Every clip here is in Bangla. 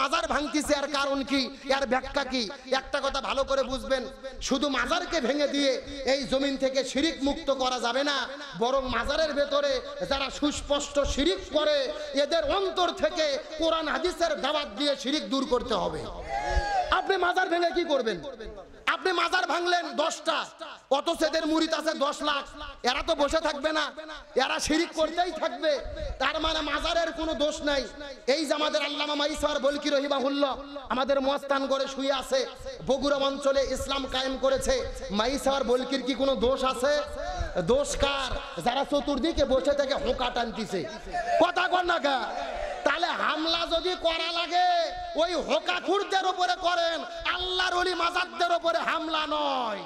মাজার ভাঙতিছে এর কারণ কি, এর ব্যাখ্যা কি? একটা কথা ভালো করে বুঝবেন, শুধু মাজারকে ভেঙে দিয়ে এই জমিন থেকে শিরিক মুক্ত করা যাবে না, বরং মাজারের ভেতরে যারা সুস্পষ্ট শিরিক করে এদের অন্তর থেকে কোরআন হাদিসের দাওয়াত দিয়ে শিরিক দূর করতে হবে। আপনি মাজার ভেঙে কি করবেন? আপনি মাজার ভাঙলেন 10টা, অথচ এদের মুরিদ আছে 10 লাখ, এরা তো বসে থাকবে না, এরা শিরিক করতেই থাকবে। তার মানে মাজারের কোনো দোষ নাই। এই যে আমাদের আল্লামা মাইসার বলকি রহিমাহুল্লাহ আমাদের মস্তান করে শুয়ে আছে, বগুড়া অঞ্চলে ইসলাম কায়েম করেছে, মাইসার বলকির কি কোনো দোষ আছে? দোষ কার? যারা চতুর্দিকে বসে থেকে হোঁকা টানতিছে। কথা কর না কা? তাহলে হামলা যদি করা লাগে ওই হোকাখুরদের উপরে করেন, আল্লাহর ওলি মাজারদের উপরে হামলা নয়।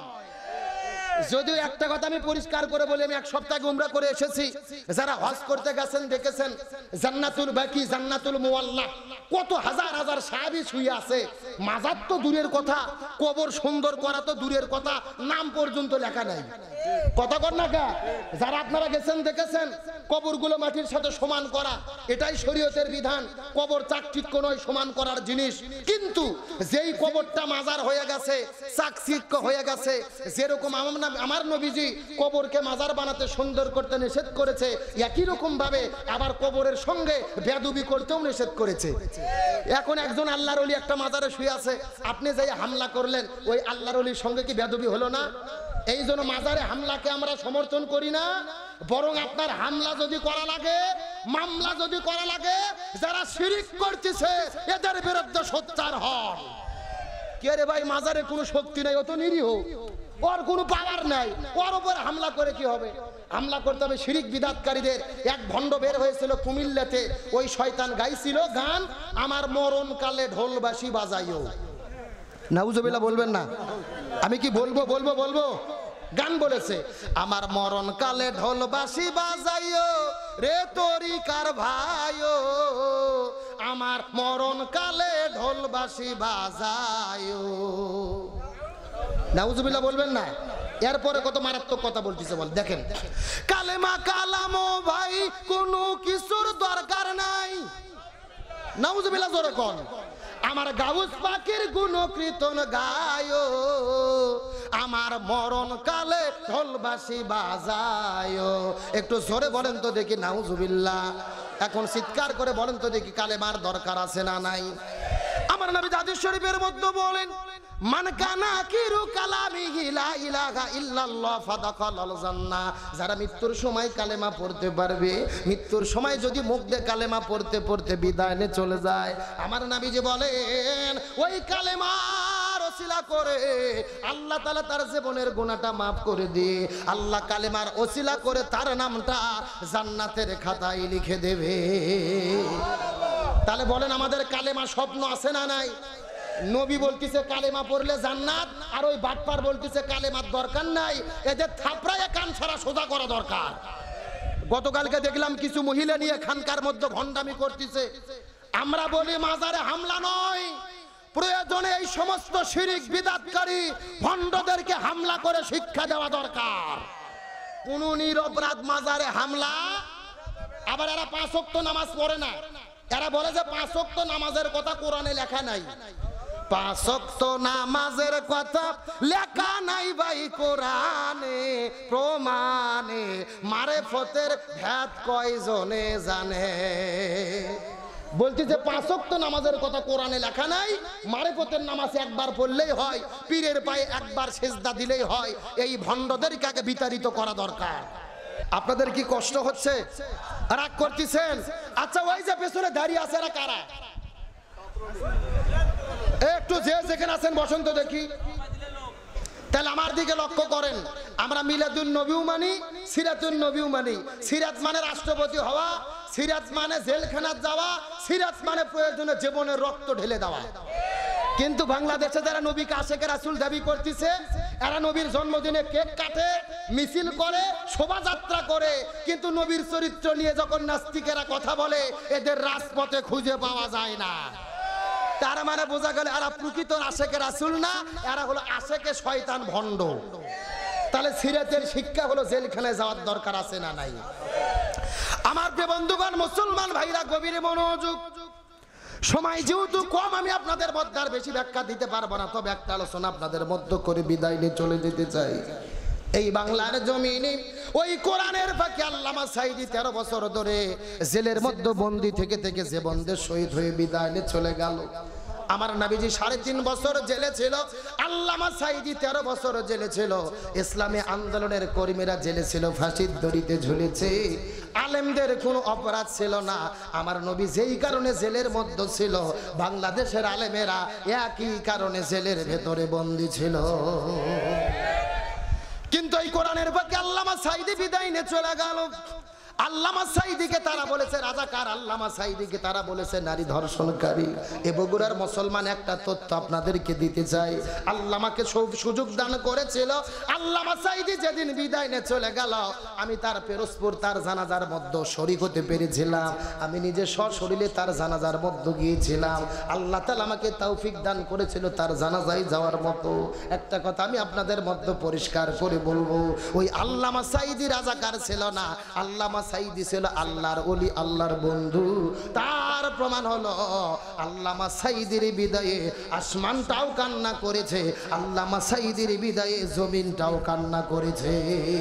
যদিও একটা কথা আমি পরিষ্কার করে বলি, আমি এক সপ্তাহ উমরা করে এসেছি, যারা হজ করতে গেছেন দেখেছেন জান্নাতুল বাকি, জান্নাতুল মুআল্লা কত হাজার হাজার সাহাবী শুয়ে আছে। মাজার তো দূরের কথা, কবর সুন্দর করা তো দূরের কথা, নাম পর্যন্ত লেখা নাই। কথা কর না কা? যারা আপনারা গেছেন দেখেছেন কবরগুলো মাটির সাথে সমান করা, এটাই শরীয়তের বিধান। কবর চাকচিক্য নয়, সমান করার জিনিস। কিন্তু যেই কবরটা মাজার হয়ে গেছে, চাকচিক্য হয়ে গেছে, যেরকম আমার নবীজি কবরকে মাজার বানাতে সুন্দর করতে নিষেধ করেছে, একই রকম ভাবে আবার কবরের সঙ্গে বেয়াদবি করতেও নিষেধ করেছে। এখন একজন আল্লাহর ওলি একটা মাজারে শুয়ে আছে, আপনি যাই হামলা করলেন, ওই আল্লাহর ওলির সঙ্গে কি বেয়াদবি হলো না? এই জন্য মাজারে হামলাকে আমরা সমর্থন করি না, বরং আপনার হামলা যদি করা লাগে, মামলা যদি করা লাগে, যারা শিরিক করতেছে এদের বিরুদ্ধে সোচ্চার হন। কে রে ভাই, মাজারে কোনো শক্তি নাই, ও তো নিরীহ, ওর কোনো পাওয়ার নাই, ওর উপর হামলা করে কি হবে? হামলা করতে হবে শিরিক বিদাতকারীদের। এক ভণ্ড বের হয়েছিল কুমিল্লাতে, ওই শয়তান গাইছিল গান, আমার মরণ কালে ঢোলবাসি বাজাইও। নাউজুবিল্লাহ বলবেন না? আমি কি বলবো গান বলেছে, আমার মরণ কালে ঢোলবাসি বাজাইও রে তরিকার ভাইও, আমার মরণ কালে ঢোলবাসি বাজাইও। নাউজুবিল্লাহ বলবেন না? এরপরে কত মারাত্মক কথা বলতেছে বল, দেখেন, কালেমা কালামো ভাই কোনো কিছুর দরকার নাই। নাউজুবিল্লাহ জোরে কোন, আমার গাউস পাখির গুণ কীর্তন গায়ো, আমার মরণ কালে ঢোলবাসি বাজায়ো। একটু জোরে বলেন তো দেখি নাউজুবিল্লাহ। এখন চিৎকার করে বলেন তো দেখি কালেমার দরকার আছে না নাই? আমার নবী হাদিস শরীফের মধ্যে বলেন, মান কানা কিরু কালামিহি লা ইলাহা ইল্লাল্লাহ ফাদাখালাল জান্নাহ। যারা মৃত্যুর সময় কালেমা পড়তে পারবে, মৃত্যুর সময় যদি মুখ দিয়ে কালেমা পড়তে পড়তে বিদায় নিয়ে চলে যায়, আমার নবীজি বলেন ওই কালেমার ওসিলা করে আল্লাহ তাআলা তার জীবনের গুনাহটা maaf করে দিয়ে, আল্লাহ কালেমার ওসিলা করে তার নামটা জান্নাতের খাতায় লিখে দেবে। তাহলে বলেন আমাদের কালেমা স্বপ্ন আছে না নাই? নবী বলতেছে কালেমা পড়লে জান্নাত, আর ওই বাটপার বলতেছে কালেমার দরকার নাই। এদের থাপড়ায় কান ছাড়া সোজা করা দরকার। গতকালকে দেখলাম কিছু মহিলা নিয়ে খানকার মধ্যে ভণ্ডামি করতেছে। আমরা বলি মাজারে হামলা নয়, প্রয়োজনে এই সমস্ত শিরিক বিদাতকারী ভণ্ডদেরকে হামলা করে শিক্ষা দেওয়া দরকার। কোন নিরপরাধ মাজারে হামলা। আবার এরা 5 ওয়াক্ত নামাজ পড়ে না, এরা বলে যে 5 ওয়াক্ত নামাজের কথা কোরআনে লেখা নাই। 5 ওয়াক্ত নামাজের কথা লেখা নাই ভাই কোরআনে, প্রমাণে মারেফতের ভেদ কয়জনে জানে। বলতেছে 5 ওয়াক্ত নামাজের কথা কোরআনে লেখা নাই, মারেফতের নামাজ একবার পড়লেই হয়, পীরের পায়ে একবার সেজদা দিলেই হয়। এই ভণ্ডদেরকে আগে বিতাড়িত করা দরকার। আপনাদের কি কষ্ট হচ্ছে? রাগ করতেছেন? আচ্ছা, ওই যে পেছনে দাঁড়িয়ে আছে এরা কারা? একটু যে যেখানে আছেন বসন্ত দেখি। তাহলে আমার দিকে লক্ষ্য করেন, আমরা মিলাদুন নবীও মানি, সিরাতুন নবীও মানি। সিরাত মানে রাষ্ট্রপতি হওয়া, সিরাত মানে জেলখানাত যাওয়া, সিরাত মানে প্রয়োজনে জীবনের রক্ত ঢেলে দেওয়া। কিন্তু বাংলাদেশে যারা নবীকে আশেকে রাসূল দাবি করতেছে, এরা নবীর জন্মদিনে কেক কাটে, মিছিল করে, শোভাযাত্রা করে, কিন্তু নবীর চরিত্র নিয়ে যখন নাস্তিকেরা কথা বলে এদের রাজপথে খুঁজে পাওয়া যায় না। তার মানে বোঝা গেল এরা প্রকৃত আশেকে রাসূল না, এরা হলো আশেকে শয়তান ভণ্ড। তাহলে সিরাতের শিক্ষা হলো জেলখানায় যাওয়ার দরকার আছে না নাই? আমার প্রিয় বন্ধুগণ, মুসলমান ভাইরা গভীর মনোযোগ। সময় যেহেতু কম, আমি আপনাদের মধ্যে আর বেশি ব্যাখ্যা দিতে পারবো না, তবে একটা আলোচনা আপনাদের মধ্যে করে বিদায় নিয়ে চলে যেতে চাই। এই বাংলার জমিনে ওই কোরআনের ফাঁকে আল্লামা সাঈদী 13 বছর ধরে জেলের মধ্যে বন্দি থেকে থেকে যে বন্দের শহীদ হয়ে বিদায় নিয়ে চলে গেল। আমার নবীজি 3.5 বছর জেলে ছিল, আল্লামা সাঈদী 13 বছর জেলে ছিল। ইসলামী আন্দোলনের কর্মীরা জেলে ছিল, ফাঁসির দড়িতে ঝুলেছে। আলেমদের কোনো অপরাধ ছিল না। আমার নবী যেই কারণে জেলের মধ্যে ছিল, বাংলাদেশের আলেমেরা একই কারণে জেলের ভেতরে বন্দী ছিল। কিন্তু এই কোরআনের ফাঁকে আল্লামা সাঈদী বিদায় নিয়ে চলে গেল। আল্লামা সাঈদীকে তারা বলেছে রাজাকার, আল্লামা সাঈদীকে তারা বলেছে নারী ধর্ষণকারী। এ বগুড়ার মুসলমান একটা তথ্য আপনাদেরকে দিতে চাই। আল্লামাকে সুযোগ দান করেছিল। আল্লামা সাঈদী যেদিন বিদায় নিয়ে চলে গেল, আমি তার পিরোজপুর তার জানাজার মধ্যে শরীক হতে পেরেছিলাম। আমি নিজে সশরীরে তার জানাজার মধ্যে গিয়েছিলাম। আল্লাহ তাআলা আমাকে তৌফিক দান করেছিল তার জানাজায় যাওয়ার মতো। একটা কথা আমি আপনাদের মধ্যে পরিষ্কার করে বলবো, ওই আল্লামা সাঈদী রাজাকার ছিল না, আল্লামা সাঈদী ছিল আল্লাহর ওলি, আল্লাহর বন্ধু। তার প্রমাণ হলো আল্লামা সাঈদীর বিদায়ে আসমানটাও কান্না করেছে, আল্লামা সাঈদীর বিদায়ে জমিনটাও কান্না করেছে।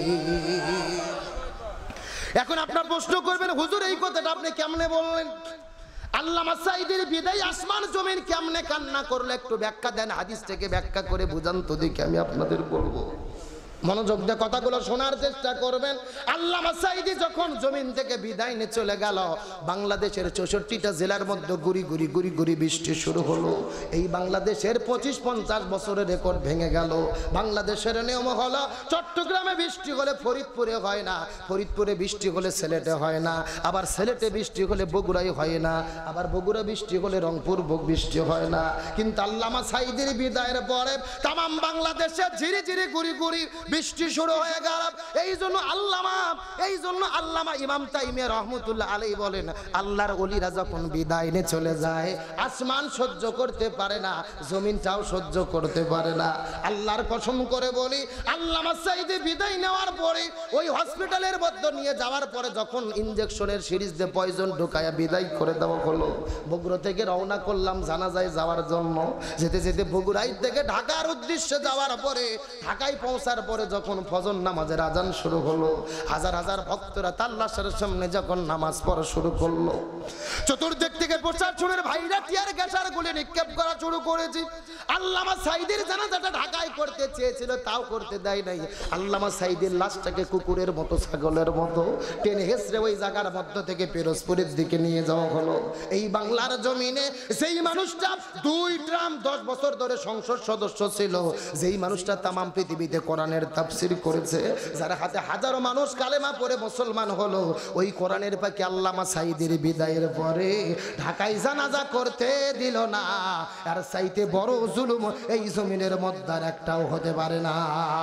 এখন আপনার প্রশ্ন করবেন, হুজুর এই কথাটা আপনি কেমনে বললেন? আল্লামা সাঈদীর বিদায়ে আসমান জমিন কেমনে কান্না করলো? একটু ব্যাখ্যা দেন, হাদিস থেকে ব্যাখ্যা করে বুঝান তো দেখি, আমি আপনাদের বলবো। মনোযোগ দিয়ে কথাগুলো শোনার চেষ্টা করবেন। আল্লামা সাঈদী যখন জমিন থেকে বিদায় নিয়ে চলে গেল, বাংলাদেশের 64টা জেলার মধ্যে গুড়ি গুড়ি গুড়ি গুড়ি বৃষ্টি শুরু হলো। এই বাংলাদেশের 25-50 বছরের রেকর্ড ভেঙে গেল। বাংলাদেশের নিয়ম হলো চট্টগ্রামে বৃষ্টি হলে ফরিদপুরে হয় না, ফরিদপুরে বৃষ্টি হলে সিলেটে হয় না, আবার সিলেটে বৃষ্টি হলে বগুড়ায় হয় না, আবার বগুড়া বৃষ্টি হলে রংপুর বৃষ্টি হয় না। কিন্তু আল্লামা সাঈদীর বিদায়ের পরে তামাম বাংলাদেশে ঝিরি ঝিরি গুড়ি গুড়ি বৃষ্টি শুরু হয়ে গেল। এই জন্য আল্লামা ইমাম তাইমিয়া রহমতুল্লাহ আলাইহি বলেন, আল্লাহর ওলিরা যখন বিদায় নিয়ে চলে যায়, আসমান সহ্য করতে পারে না, জমিনটাও সহ্য করতে পারে না। আল্লাহর কসম করে বলি, আল্লামা সাঈদী বিদায় নেওয়ার পরে ওই হসপিটালের মধ্যে নিয়ে যাওয়ার পরে যখন ইনজেকশনের সিরিজ দিয়ে পয়জন ঢুকায়া বিদায় করে দেওয়া হলো, বগুড়া থেকে রওনা করলাম জানাজায় যাওয়ার জন্য। যেতে যেতে বগুড়াই থেকে ঢাকার উদ্দেশ্যে যাওয়ার পরে, ঢাকায় পৌঁছার পরে যখন ফজর নামাজের আজান শুরু হলো, হাজার হাজার ভক্তরা তার লাশের সামনে যখন নামাজ পড়া শুরু করলো, চতুর্দিক থেকে প্রশাসনের ভাইরা টিয়ার গ্যাসের গুলি নিক্ষেপ করা শুরু করেছে। আল্লামা সাঈদীর জানাজাটা ঢাকায় করতে চেয়েছিল, তাও করতে দেয় নাই। আল্লামা সাঈদীর লাশটাকে কুকুরের মতো ছাগলের মতো টেনে হেসড়ে ওই জায়গার মধ্য থেকে পিরোজপুরের দিকে নিয়ে যাওয়া হলো। এই বাংলার জমিনে সেই মানুষটা 2 টার্ম 10 বছর ধরে সংসদ সদস্য ছিল, যেই মানুষটা তামাম পৃথিবীতে কোরআনের তাফসীর করেছে, যার হাতে হাজারো মানুষ কালেমা পড়ে মুসলমান হলো, ওই কোরআনের পাখি আল্লামা সাঈদীর বিদায়ের পরে ঢাকায় জানাজা করতে দিল না। আর চাইতে বড় জুলুম এই জমিনের মধ্যে আর একটাও হতে পারে না।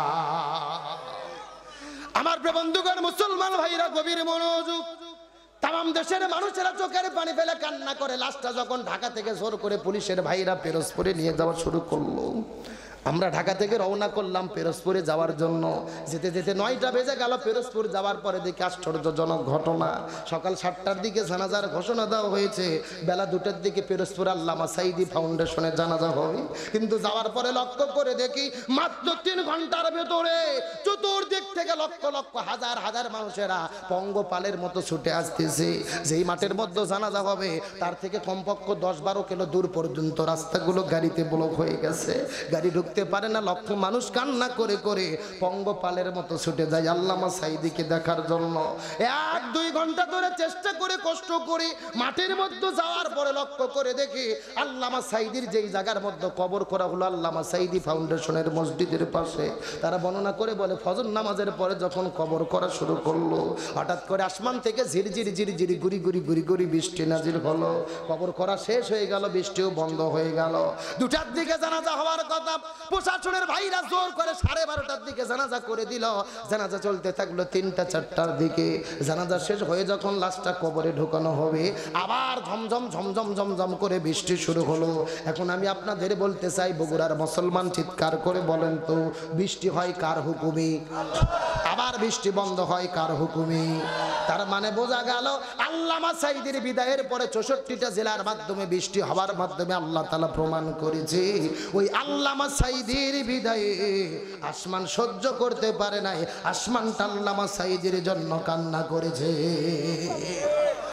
আমার প্রিয় বন্ধুগণ, মুসলমান ভাইরা গভীর মনোযোগ। তাম দেশের মানুষেরা চোখের পানি ফেলে কান্না করে। লাশটা যখন ঢাকা থেকে জোর করে পুলিশের ভাইরা পিরোজপুরে নিয়ে যাওয়া শুরু করলো, আমরা ঢাকা থেকে রওনা করলাম পিরোজপুরে যাওয়ার জন্য। যেতে যেতে 9টা বেজে গেল। পিরোজপুর যাওয়ার পরে দেখি আশ্চর্যজনক ঘটনা, সকাল 7টার দিকে জানাজার ঘোষণা দেওয়া হয়েছে, বেলা 2টার দিকে পিরোজপুর আল্লামা সাঈদী ফাউন্ডেশনে জানাজা হবে। কিন্তু যাওয়ার পরে লক্ষ্য করে দেখি মাত্র 3 ঘন্টার ভেতরে চতুর্দিক থেকে লক্ষ লক্ষ হাজার হাজার মানুষেরা পঙ্গপালের মতো ছুটে আসতেছে। যেই মাঠের মধ্যে জানাজা হবে তার থেকে কমপক্ষে 10-12 কিলো দূর পর্যন্ত রাস্তাগুলো গাড়িতে ব্লক হয়ে গেছে, গাড়ি ঢুকতে পারে না। লক্ষ মানুষ কান্না করে করে পঙ্গপালের মতো ছুটে যায় আল্লামা সাঈদীকে দেখার জন্য। 1-2 ঘন্টা ধরে চেষ্টা করে কষ্ট করে মাঠের মধ্যে যাওয়ার পরে লক্ষ্য করে দেখি আল্লামা সাঈদীর যেই জায়গার মধ্যে কবর করা হলো আল্লামা সাঈদী ফাউন্ডেশনের মসজিদের পাশে, তারা বর্ণনা করে বলে ফজর নামাজের পরে যখন কবর করা শুরু করলো, হঠাৎ করে আসমান থেকে ঝিরিঝিরি ঝিরিঝিরি গুড়ি গুড়ি গুড়ি গুড়ি বৃষ্টি নাজিল হলো। কবর করা শেষ হয়ে গেল, বৃষ্টিও বন্ধ হয়ে গেল। 2টার দিকে জানাজা হওয়ার কথা, প্রশাসনের ভাইরা জোর করে 12:30টার দিকে জানাজা করে দিল। জানাজা চলতে থাকলো 3টা-4টার দিকে। জানাজা শেষ হয়ে যখন লাশটা কবরে ঢোকানো হবে, আবার ঝমঝম ঝমঝম ঝমঝম করে বৃষ্টি শুরু হলো। এখন আমি আপনাদের বলতে চাই, বগুড়ার মুসলমান চিৎকার করে বলেন তো, বৃষ্টি হয় কার হুকুমে? আবার বৃষ্টি বন্ধ হয় কার হুকুমে? তার মানে বোঝা গেল আল্লামা সাঈদীর বিদায়ের পরে 64টা জেলার মাধ্যমে বৃষ্টি হওয়ার মাধ্যমে আল্লাহ তাআলা প্রমাণ করেছে ওই আল্লামা সাঈদীর বিদায়ে আসমান সহ্য করতে পারে নাই, আসমানটা আল্লামা সাঈদীর জন্য কান্না করেছে।